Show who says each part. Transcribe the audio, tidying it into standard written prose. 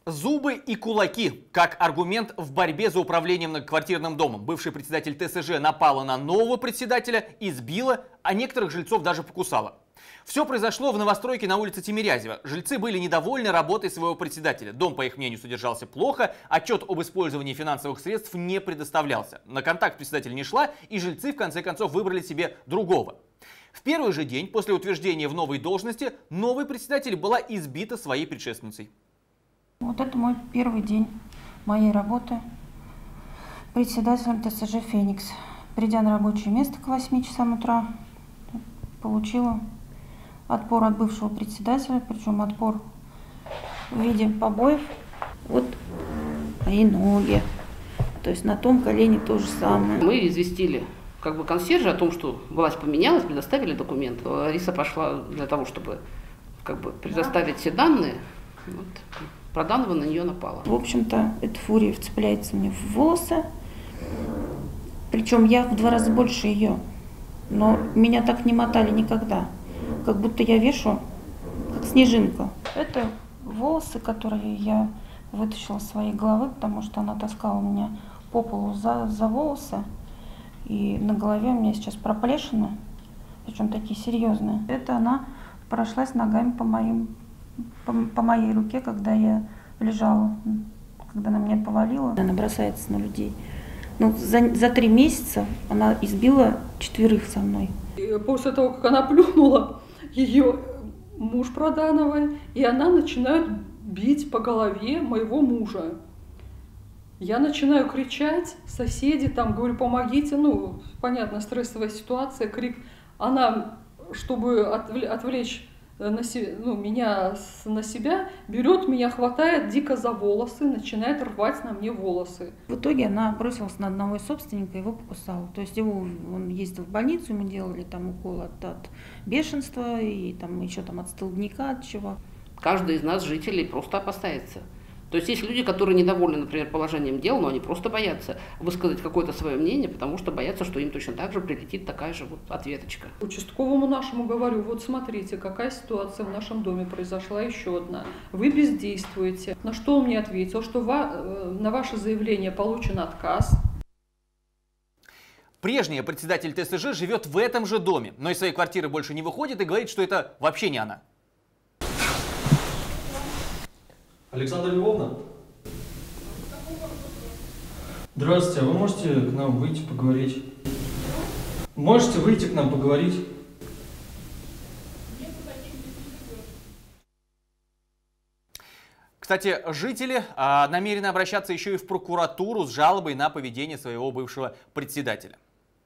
Speaker 1: Зубы и кулаки как аргумент в борьбе за управлением многоквартирным домом. Бывший председатель ТСЖ напала на нового председателя, избила, а некоторых жильцов даже покусала. Все произошло в новостройке на улице Тимирязева. Жильцы были недовольны работой своего председателя. Дом, по их мнению, содержался плохо, отчет об использовании финансовых средств не предоставлялся. На контакт председатель не шла, и жильцы в конце концов выбрали себе другого. В первый же день после утверждения в новой должности новый председатель была избита своей предшественницей.
Speaker 2: Вот это мой первый день моей работы председателем ТСЖ «Феникс». Придя на рабочее место к 8 часам утра, получила отпор от бывшего председателя, причем отпор в виде побоев. Вот мои ноги, то есть на том колене то же самое.
Speaker 3: Мы известили консьержа о том, что власть поменялась, предоставили документ. Лариса пошла для того, чтобы предоставить все данные. Вот. Проданова на нее напала.
Speaker 2: В общем-то, эта фурия вцепляется мне в волосы. Причем я в 2 раза больше ее. Но меня так не мотали никогда. Как будто я вешу, как снежинка. Это волосы, которые я вытащила из своей головы, потому что она таскала меня по полу за волосы. И на голове у меня сейчас проплешины, причем такие серьезные. Это она прошлась ногами по моей руке, когда я лежала, когда она меня повалила. Она бросается на людей. Но за 3 месяца она избила 4 со мной.
Speaker 4: И после того, как она плюнула, ее муж Продановой, и она начинает бить по голове моего мужа. Я начинаю кричать, соседи там, говорю, помогите, понятно, стрессовая ситуация, крик. Она, чтобы отвлечь меня на себя, берет меня, хватает дико за волосы, начинает рвать на мне волосы.
Speaker 2: В итоге она бросилась на одного из собственника, его покусала. То есть он ездил в больницу, ему делали там укол от бешенства и там еще от столбняка, от чего.
Speaker 3: Каждый из нас, жителей, просто опасается. То есть есть люди, которые недовольны, например, положением дел, но они просто боятся высказать какое-то свое мнение, потому что боятся, что им точно так же прилетит такая же ответочка.
Speaker 4: Участковому нашему говорю, вот смотрите, какая ситуация в нашем доме произошла, еще одна. Вы бездействуете. На что он мне ответил, что на ваше заявление получен отказ.
Speaker 1: Прежняя председатель ТСЖ живет в этом же доме, но из своей квартиры больше не выходит и говорит, что это вообще не она.
Speaker 5: Александра Львовна? Здравствуйте, а вы можете к нам выйти поговорить? Можете выйти к нам поговорить?
Speaker 1: Кстати, жители намерены обращаться еще и в прокуратуру с жалобой на поведение своего бывшего председателя.